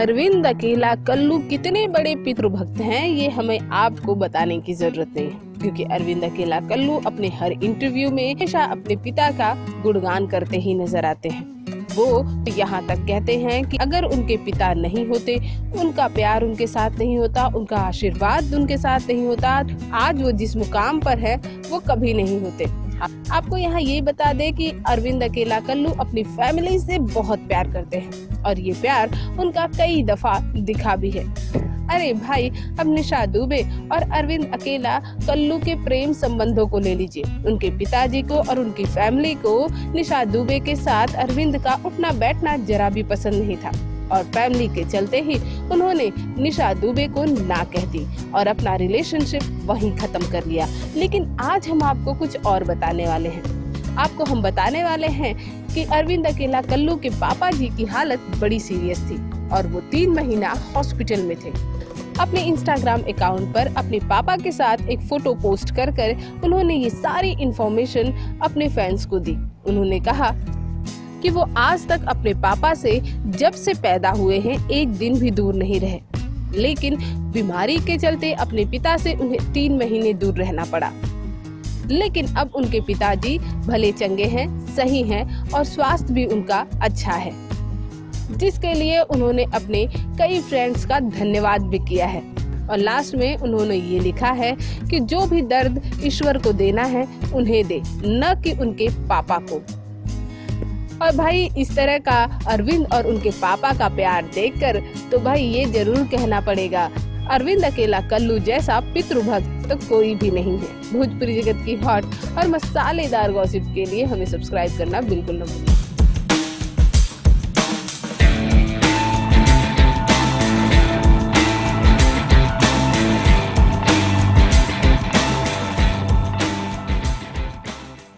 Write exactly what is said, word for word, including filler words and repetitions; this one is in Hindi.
अरविंद अकेला कल्लू कितने बड़े पितृभक्त हैं ये हमें आपको बताने की जरूरत नहीं, क्योंकि अरविंद अकेला कल्लू अपने हर इंटरव्यू में हमेशा अपने पिता का गुणगान करते ही नजर आते हैं। वो यहाँ तक कहते हैं कि अगर उनके पिता नहीं होते, उनका प्यार उनके साथ नहीं होता, उनका आशीर्वाद उनके साथ नहीं होता, आज वो जिस मुकाम पर है वो कभी नहीं होते। आपको यहाँ ये बता दे कि अरविंद अकेला कल्लू अपनी फैमिली से बहुत प्यार करते हैं और ये प्यार उनका कई दफा दिखा भी है। अरे भाई, अब निशा दुबे और अरविंद अकेला कल्लू के प्रेम संबंधों को ले लीजिए। उनके पिताजी को और उनकी फैमिली को निशा दुबे के साथ अरविंद का उठना बैठना जरा भी पसंद नहीं था और फैमिली के चलते ही उन्होंने निशा दुबे को ना कह दी और अपना रिलेशनशिप वहीं खत्म कर लिया। लेकिन आज हम आपको कुछ और बताने वाले हैं। आपको हम बताने वाले हैं कि अरविंद अकेला कल्लू के पापा जी की हालत बड़ी सीरियस थी और वो तीन महीना हॉस्पिटल में थे। अपने इंस्टाग्राम अकाउंट पर अपने पापा के साथ एक फोटो पोस्ट कर कर उन्होंने ये सारी इंफॉर्मेशन अपने फैंस को दी। उन्होंने कहा कि वो आज तक अपने पापा से जब से पैदा हुए हैं एक दिन भी दूर नहीं रहे, लेकिन बीमारी के चलते अपने पिता से उन्हें तीन महीने दूर रहना पड़ा। लेकिन अब उनके पिताजी भले चंगे हैं, सही हैं और स्वास्थ्य भी उनका अच्छा है, जिसके लिए उन्होंने अपने कई फ्रेंड्स का धन्यवाद भी किया है। और लास्ट में उन्होंने ये लिखा है कि जो भी दर्द ईश्वर को देना है उन्हें दे, न कि उनके पापा को। और भाई, इस तरह का अरविंद और उनके पापा का प्यार देखकर तो भाई ये जरूर कहना पड़ेगा, अरविंद अकेला कल्लू जैसा पितृभक्त तो कोई भी नहीं है। भोजपुरी जगत की हॉट और मसालेदार गॉसिप के लिए हमें सब्सक्राइब करना बिल्कुल न भूलें।